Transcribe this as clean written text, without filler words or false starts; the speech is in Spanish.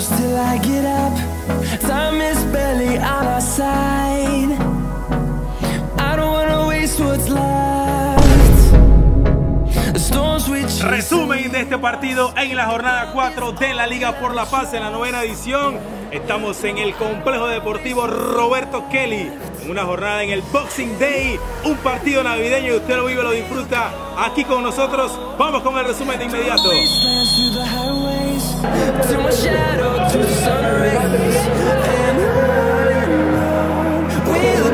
close till I get up. Time is barely on our side. I don't wanna waste what's left. The storms we chase. Resumen de este partido en la jornada 4 de la Liga por la Paz en la 9ª edición. Estamos en el Complejo Deportivo Roberto Kelly, en una jornada en el Boxing Day, un partido navideño y usted lo vive, lo disfruta aquí con nosotros. Vamos con el resumen de inmediato. We'll